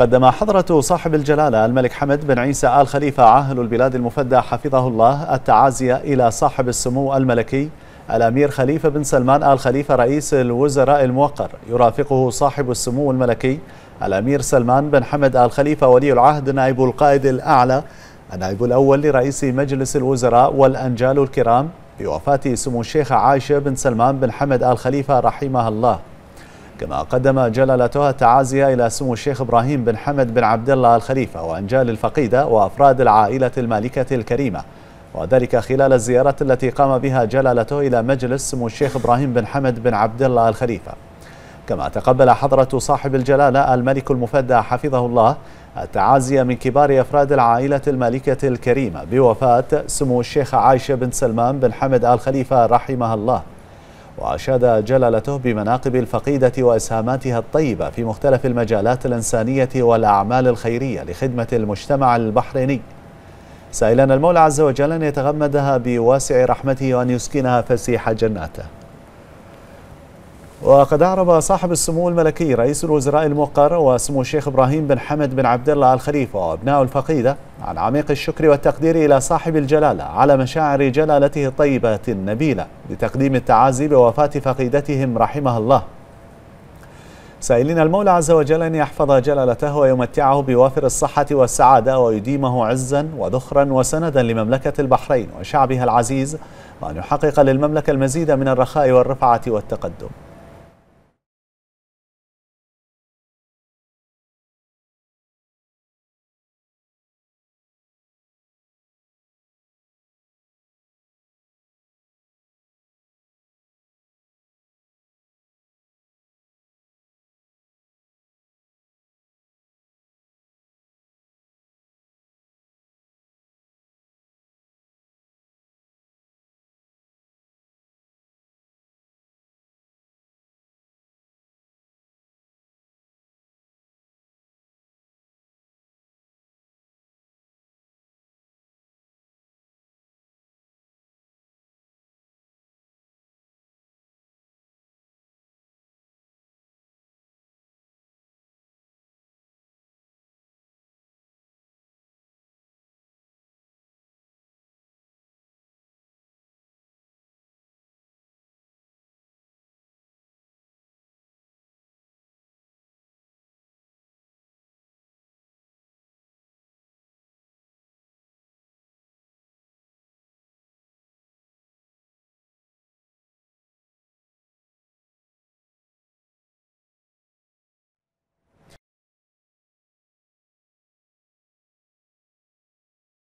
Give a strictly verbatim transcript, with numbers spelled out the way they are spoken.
قدم حضرة صاحب الجلالة الملك حمد بن عيسى آل خليفة عاهل البلاد المفدى حفظه الله التعازي إلى صاحب السمو الملكي الأمير خليفة بن سلمان آل خليفة رئيس الوزراء الموقر، يرافقه صاحب السمو الملكي الأمير سلمان بن حمد آل خليفة ولي العهد نائب القائد الأعلى النائب الأول لرئيس مجلس الوزراء والأنجال الكرام بوفاة سمو الشيخة عائشة بن سلمان بن حمد آل خليفة رحمها الله. كما قدم جلالته التعازي إلى سمو الشيخ إبراهيم بن حمد بن عبد الله آل خليفة وأنجال الفقيدة وأفراد العائلة المالكة الكريمة، وذلك خلال الزيارة التي قام بها جلالته إلى مجلس سمو الشيخ إبراهيم بن حمد بن عبد الله آل خليفة. كما تقبل حضرة صاحب الجلالة الملك المفدى حفظه الله التعازي من كبار أفراد العائلة المالكة الكريمة بوفاة سمو الشيخة عائشة بن سلمان بن حمد آل خليفة رحمها الله، وأشاد جلالته بمناقب الفقيدة وإسهاماتها الطيبة في مختلف المجالات الإنسانية والأعمال الخيرية لخدمة المجتمع البحريني، سائلا المولى عز وجل أن يتغمدها بواسع رحمته وأن يسكنها فسيح جناته. وقد أعرب صاحب السمو الملكي رئيس الوزراء الموقر وسمو الشيخ إبراهيم بن حمد بن عبد الله آل خليفة وأبناء الفقيدة عن عميق الشكر والتقدير إلى صاحب الجلالة على مشاعر جلالته الطيبة النبيلة لتقديم التعازي بوفاة فقيدتهم رحمها الله، سائلين المولى عز وجل أن يحفظ جلالته ويمتعه بوافر الصحة والسعادة ويديمه عزا وذخرا وسندا لمملكة البحرين وشعبها العزيز، وأن يحقق للمملكة المزيد من الرخاء والرفعة والتقدم.